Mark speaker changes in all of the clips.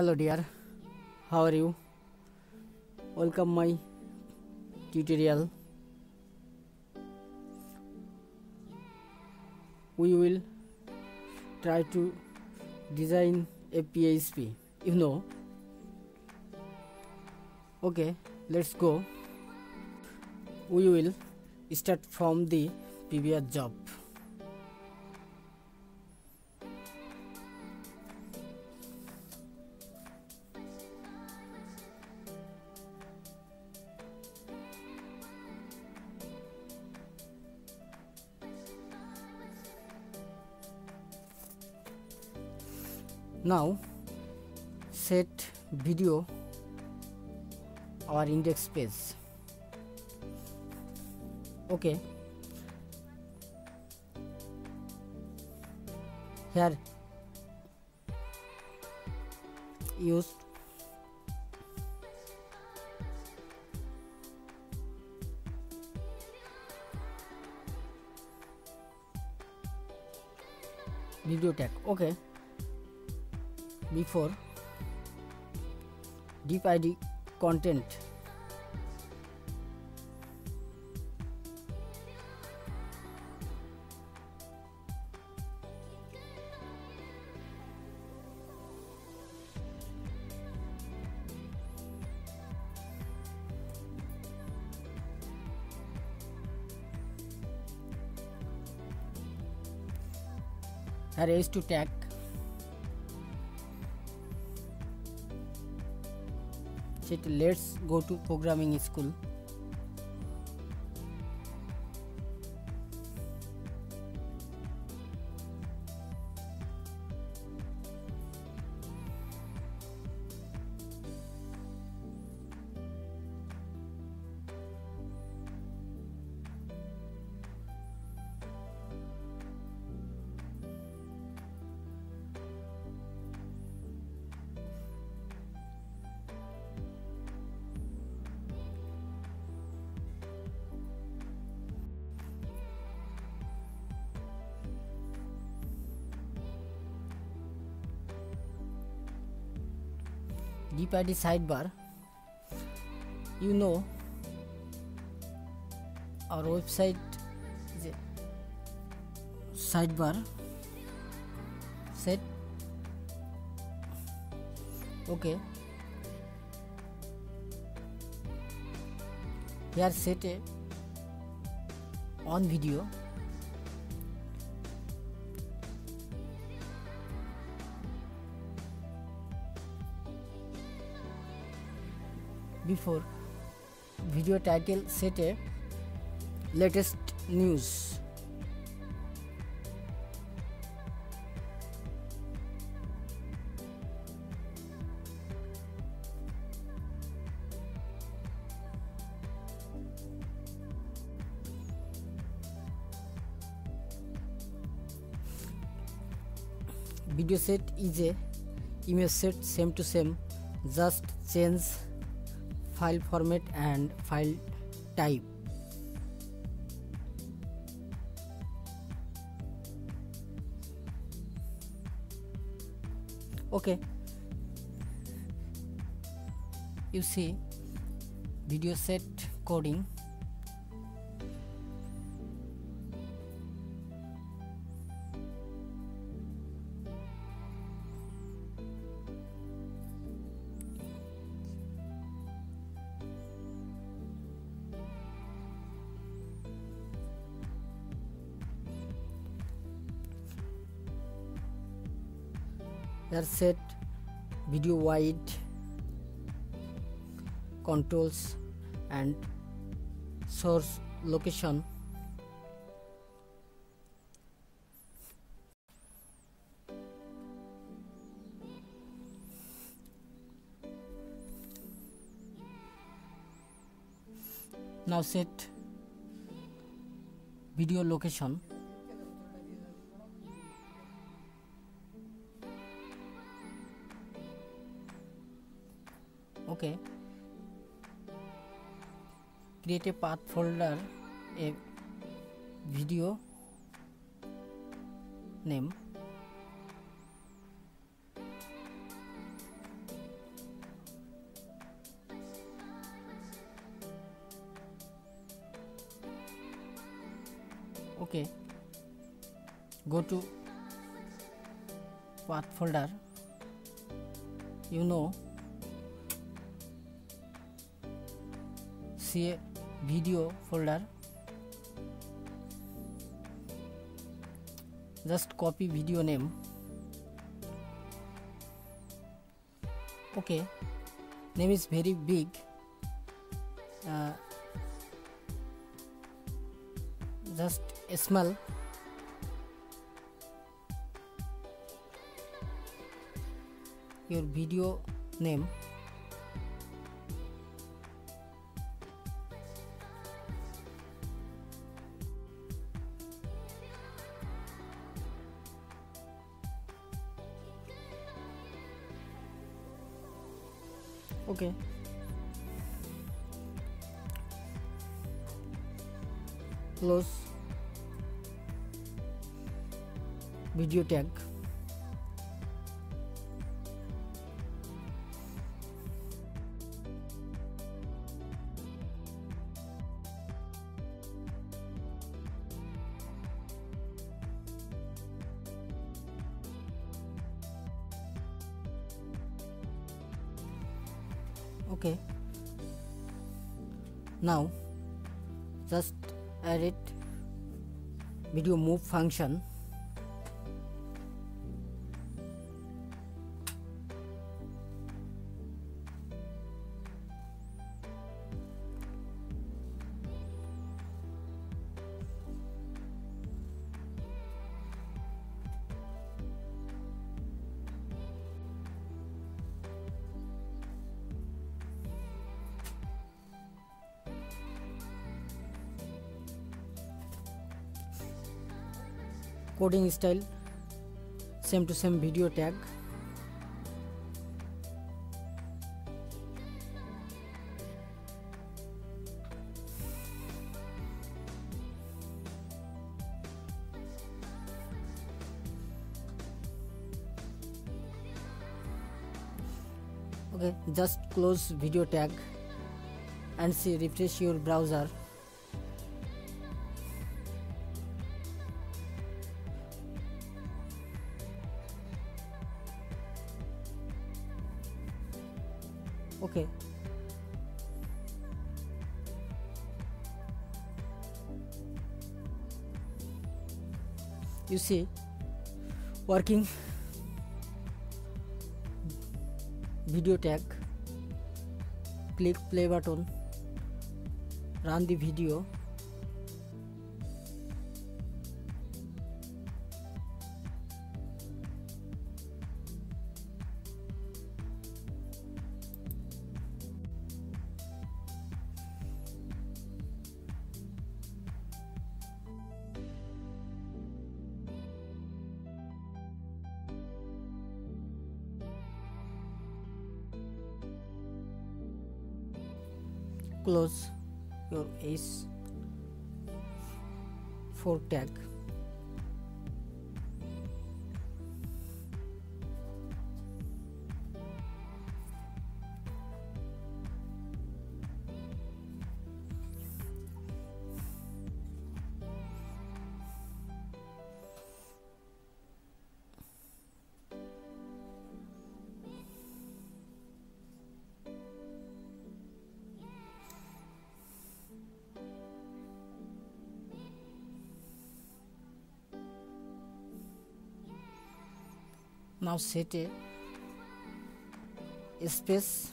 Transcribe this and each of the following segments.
Speaker 1: Hello dear, how are you? Welcome my tutorial. We will try to design a PHP, Okay, let's go. We will start from the previous job. Now set video our index page. Okay, here use video tag. Okay, before div id content, here is to tag. Let's go to programming school. Div id sidebar, our website is a sidebar set. Okay, here set a on video. Before video title, set a latest news. Video set is a image set, same to same, just change file format and file type. Okay, you see video set coding. Here set video wide, controls and source location. Now set video location. Okay, create a path folder, a video name, Go to path folder, see a video folder, just copy video name. Okay, name is very big, just small. Your video name. Okay, close video tag. Okay, now just add it video move function. Coding style, same to same video tag. Okay, just close video tag and see, refresh your browser. Okay, you see working video tag. Click play button, run the video. Close your H4 tag. Now set a space.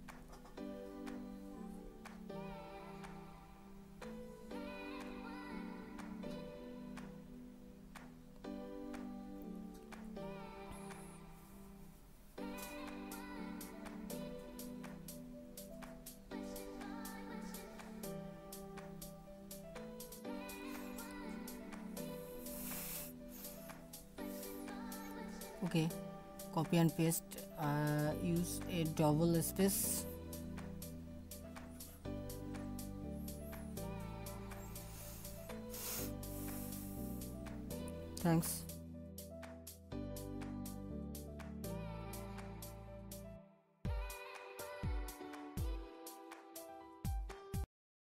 Speaker 1: Okay, copy and paste, use a double space. Thanks.